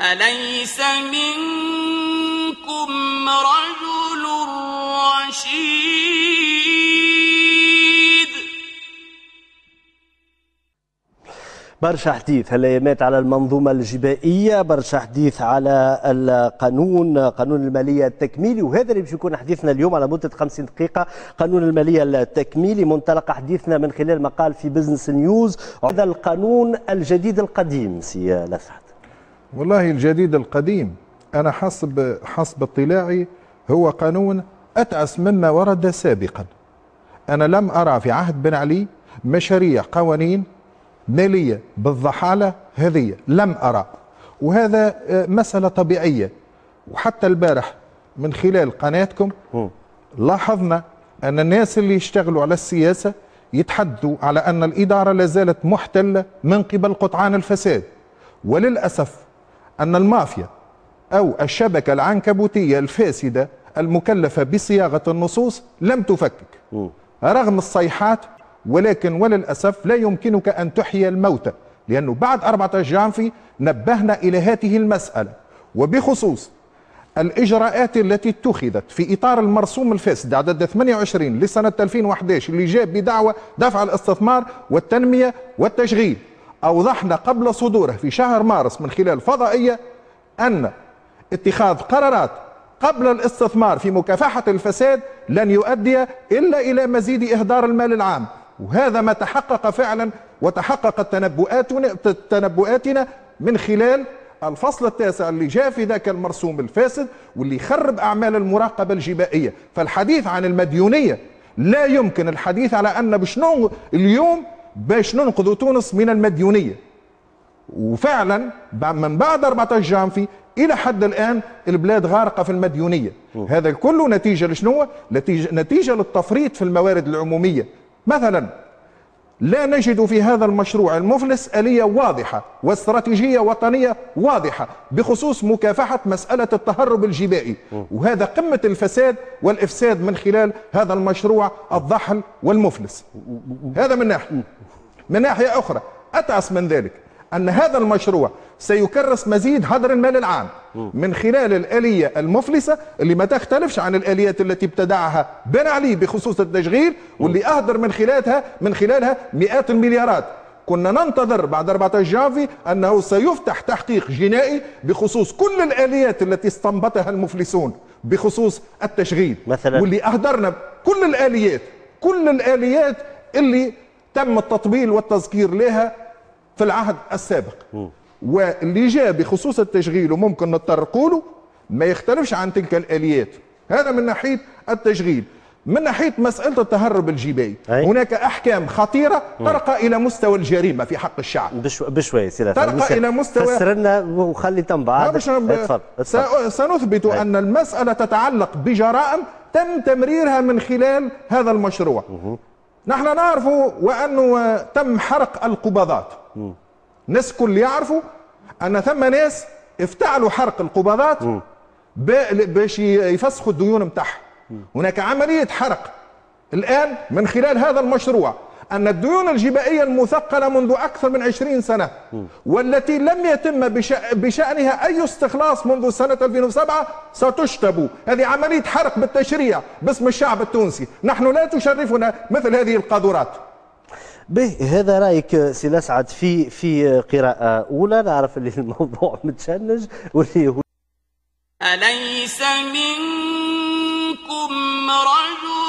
أليس منكم رجل رشيد. برشا حديث هالأيامات على المنظومة الجبائية، برشا حديث على القانون، قانون المالية التكميلي، وهذا اللي باش يكون حديثنا اليوم على مدة 50 دقيقة. قانون المالية التكميلي منطلق حديثنا من خلال مقال في بزنس نيوز. هذا القانون الجديد القديم سي لسعد. والله الجديد القديم أنا حسب اطلاعي هو قانون أتعس مما ورد سابقا. أنا لم أرى في عهد بن علي مشاريع قوانين مالية بالضحالة هذه، لم أرى، وهذا مسألة طبيعية. وحتى البارح من خلال قناتكم لاحظنا أن الناس اللي يشتغلوا على السياسة يتحدثوا على أن الإدارة لازالت محتلة من قبل قطعان الفساد، وللأسف أن المافيا أو الشبكة العنكبوتية الفاسدة المكلفة بصياغة النصوص لم تفكك رغم الصيحات، ولكن وللأسف لا يمكنك أن تحيي الموتى، لأنه بعد 14 جانفي نبهنا إلى هذه المسألة. وبخصوص الإجراءات التي اتخذت في إطار المرسوم الفاسد عدد 28 لسنة 2011 اللي جاء بدعوى دفع الاستثمار والتنمية والتشغيل، أوضحنا قبل صدوره في شهر مارس من خلال فضائية أن اتخاذ قرارات قبل الاستثمار في مكافحة الفساد لن يؤدي إلا إلى مزيد إهدار المال العام، وهذا ما تحقق فعلا وتحققت تنبؤاتنا من خلال الفصل التاسع اللي جاء في ذاك المرسوم الفاسد واللي يخرب أعمال المراقبة الجبائية. فالحديث عن المديونية لا يمكن الحديث على أن اليوم باش ننقذ تونس من المديونية، وفعلا من بعد 14 جانفي إلى حد الآن البلاد غارقة في المديونية. هذا كله نتيجة لشنو؟ نتيجة للتفريط في الموارد العمومية. مثلا لا نجد في هذا المشروع المفلس آلية واضحة واستراتيجية وطنية واضحة بخصوص مكافحة مسألة التهرب الجبائي، وهذا قمة الفساد والإفساد من خلال هذا المشروع الضحل والمفلس. هذا من ناحية. من ناحية أخرى أتعس من ذلك أن هذا المشروع سيكرس مزيد هدر المال العام من خلال الآلية المفلسة اللي ما تختلفش عن الآليات التي ابتدعها بن علي بخصوص التشغيل، واللي أهدر من خلالها مئات المليارات. كنا ننتظر بعد 14 جانفي أنه سيفتح تحقيق جنائي بخصوص كل الآليات التي استنبطها المفلسون بخصوص التشغيل مثلا، واللي أهدرنا كل الآليات اللي تم التطبيل والتذكير لها في العهد السابق. واللي جاء بخصوص التشغيل وممكن نتطرقوا له ما يختلفش عن تلك الآليات. هذا من ناحية التشغيل. من ناحية مسألة التهرب الجبائي هناك أحكام خطيرة ترقى إلى مستوى الجريمة في حق الشعب. بشوي سيدي ترقى إلى مستوى، فسر لنا وخلي تنبع. سنثبت أن المسألة تتعلق بجرائم تم تمريرها من خلال هذا المشروع. نحن نعرف وأنه تم حرق القبضات. ناس كل يعرفوا أن ثم ناس افتعلوا حرق القبضات باش يفسخوا الديون متاعها. هناك عملية حرق الآن من خلال هذا المشروع، أن الديون الجبائية المثقلة منذ أكثر من 20 سنة والتي لم يتم بشأنها أي استخلاص منذ سنة 2007 ستشطب. هذه عملية حرق بالتشريع باسم الشعب التونسي. نحن لا تشرفنا مثل هذه القاذورات. به هذا رايك سي لسعد في قراءة أولى. نعرف اللي الموضوع متشنج واللي هو أليس منكم رجل